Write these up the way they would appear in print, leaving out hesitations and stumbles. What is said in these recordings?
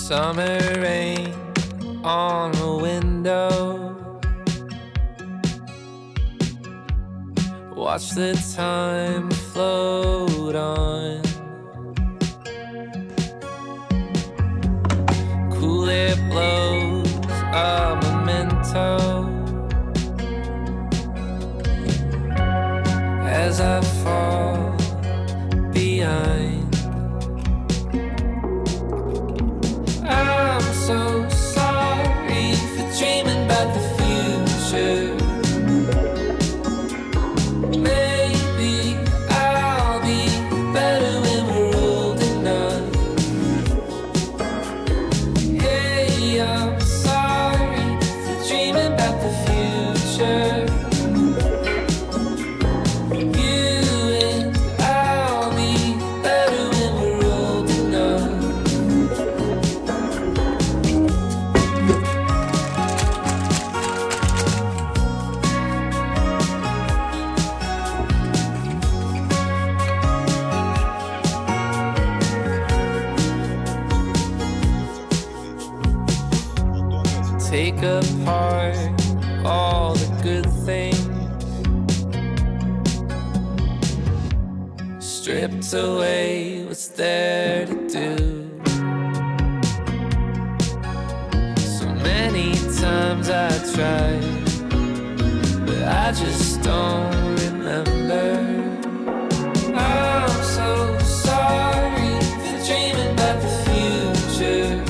Summer rain on the window. Watch the time float on. Cool air blows a memento as I fall behind. I'm so sorry for dreaming about the future. Maybe I'll be better when we're old enough. Hey, I'm sorry for dreaming about the future. Take apart all the good things, stripped away what's there to do. So many times I tried, but I just don't remember. I'm so sorry for dreaming about the future.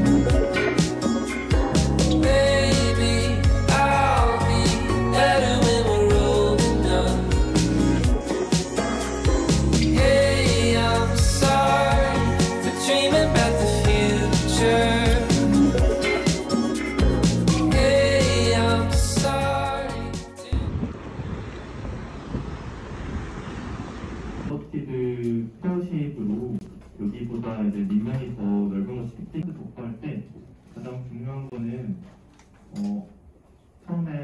버티드 페어쉐입으로 여기보다 이제 밑면이 더 넓은 것이 틱틱 독보할 때 가장 중요한 거는 처음에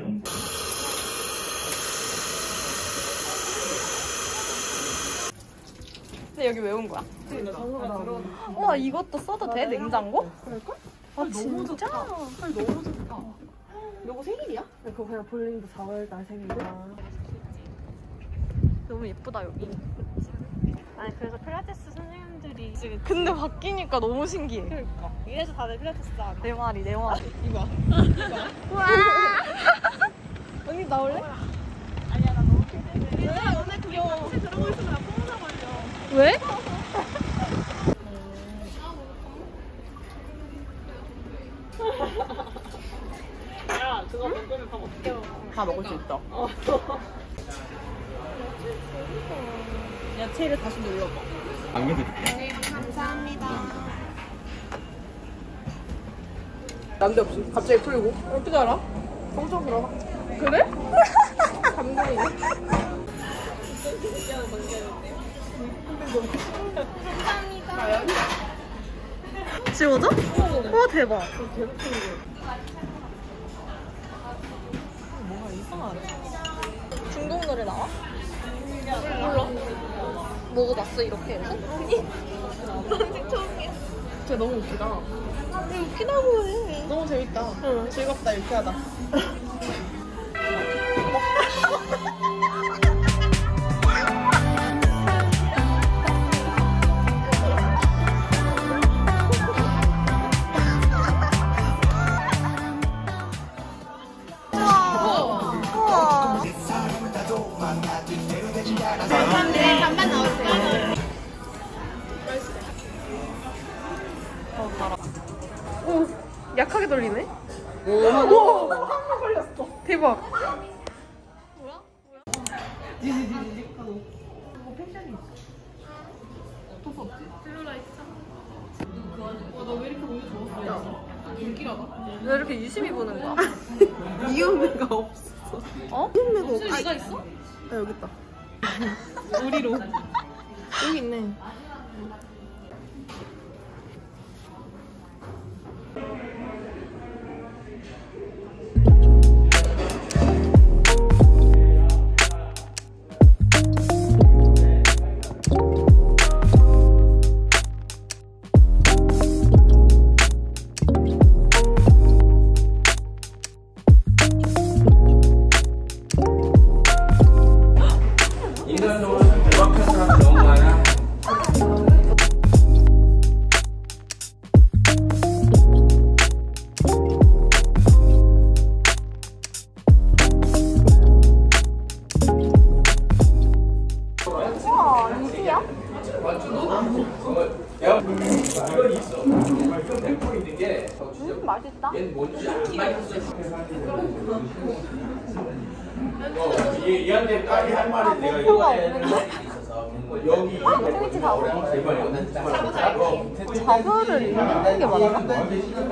근데 여기 왜 온 거야? 와 이것도 써도 돼? 냉장고? 그럴걸? 아 진짜? 헐 너무 좋다. 너거 생일이야? 그거 그냥 볼링도 4월달 생일이야. 너무 예쁘다 여기. 아니 그래서 필라테스 선생님들이 근데 바뀌니까 너무 신기해. 그러니까 이래서 다들 필라테스 안 해. 내 말이 내 말이. 이거 우와. 언니 나올래? 아니야 나 너무 힘들어. 얘들아 오늘 귀여워. 같이 들어고 있으면 나 코로나 걸려. 왜? 야 그거 먹으면 밥 어떻게 먹어? 다 먹을 수 있다. 야채를 다시 눌러봐. 안겨드릴게요. 감사합니다. 난데없이 갑자기 풀고. 어떻게 알아? 엄청 들어봐. 그래? 감동이네. 감사합니다. 지워져? 와 대박. 뭐가 이상하네. 중국 노래 나와? 몰라. 먹어봤어 이렇게 해서? 아니. 난 처음이야. 진짜 너무 웃기다. 왜 웃기다고 해. 너무 재밌다. 응. 즐겁다 유쾌하다. 반반 넣으세요. 오, 약하게 돌리네. 오, 한번 걸렸어. 대박. 뭐야? 디디디디 하고. 뭐 패션이 있어. 어쩔 수 없지. 셀룰라이트 참. 와, 나 왜 이렇게 몸이 좋았어? 불길하다. 왜 이렇게 유심히 보는 거야? 이음매가 없어. 어? 이음매가 없어. 네가 있어? 아, 여기 있다. 우리로. 여기 있네. 이건 있어. 이건 100% 있는 게 맛있다. 얘는 뭔지 얘한테 까지 할 말은 내가 이거에 있어서 여기 자부를 입는 게 맞나?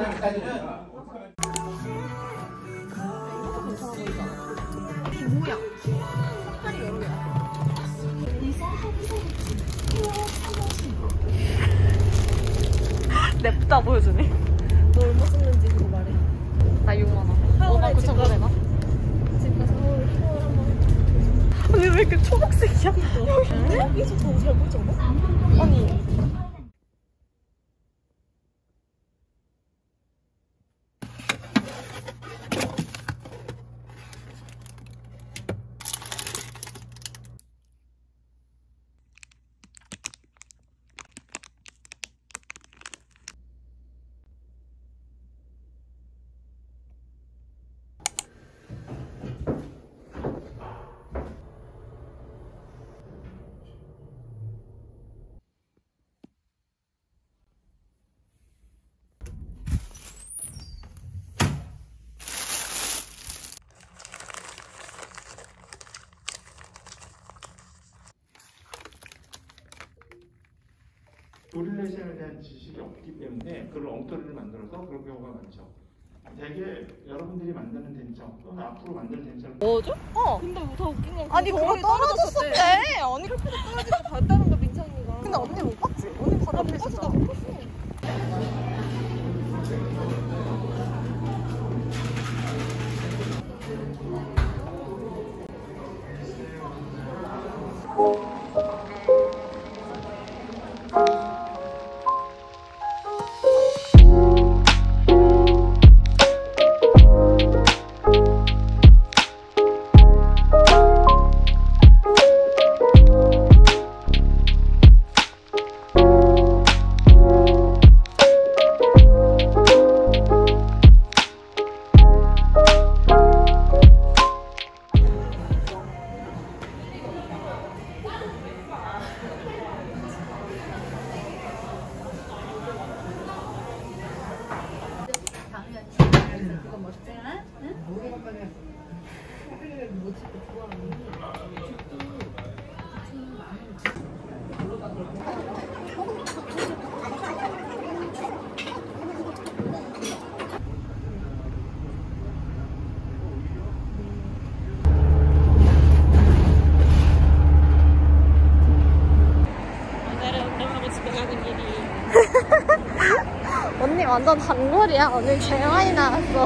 뭐야? 색깔이 여러 개야. 냅다 보여주네. 너 얼마 썼는지 그거 말해. 나 6만 원. 5만 9천 원 되나? 집 가서 서울 한번. 언니 왜 이렇게 초록색이야? 여기서 더 잘 보이잖아? 아니. 도릴레이션에 대한 지식이 없기 때문에 그걸 엉터리를 만들어서 그런 경우가 많죠. 대개 여러분들이 만드는 덴처 또는 앞으로 만들 덴처를 뭐죠? 근데 더 웃긴 건 아니 그거 떨어졌었대. 언니 떨어질 때 봤다는 거 민찬이가. 근데 언니 못 봤지? 언니 바로 앞에 있었잖아. 못 봤어. 언니 완전 단골이야. 오늘 제일 많이 나왔어.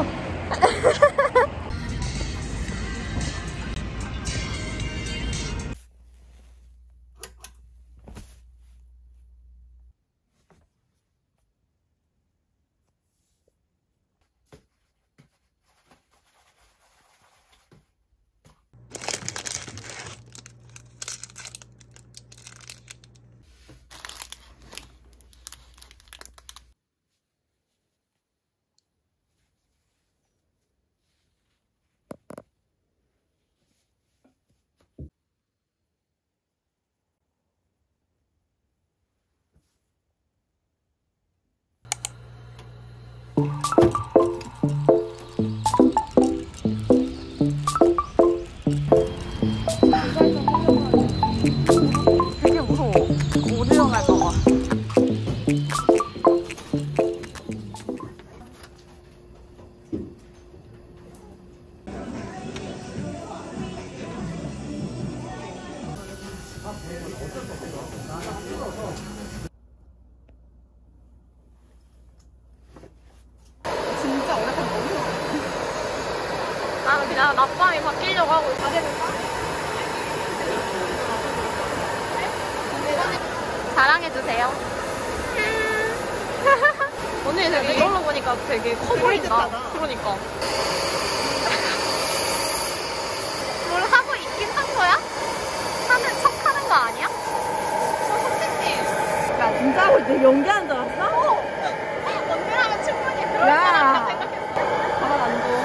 되게 무서워. 못 일어날까봐. 나는 그냥 낮밤이 바뀌려고 하고 있어. 자랑해주세요. 언니 되게 이걸로 보니까 되게 커 보인다. 그러니까. 뭘 하고 있긴 한 거야? 하는 척 하는 거 아니야? 선생님. 야 진짜로 내 연기하는 줄 알았어? 언니라면 충분히 그럴 사람이라 생각했어. 가만 안 둬.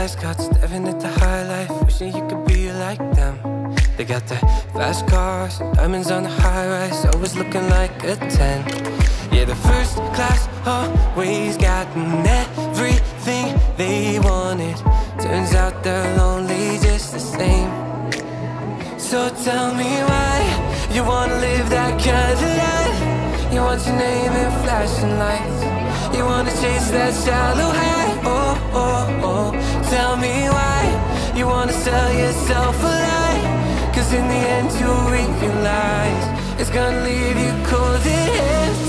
fast cuts, staring at the high life, wishing you could be like them. They got the fast cars, diamonds on the high rise, always looking like a 10. Yeah, the first class always gotten everything they wanted. Turns out they're lonely just the same. So tell me why you wanna live that kind of life. You want your name in flashing lights. You wanna chase that shallow high. Oh, oh, oh. Tell me why you wanna sell yourself a lie. Cause in the end you'll realize it's gonna leave you cold in hand.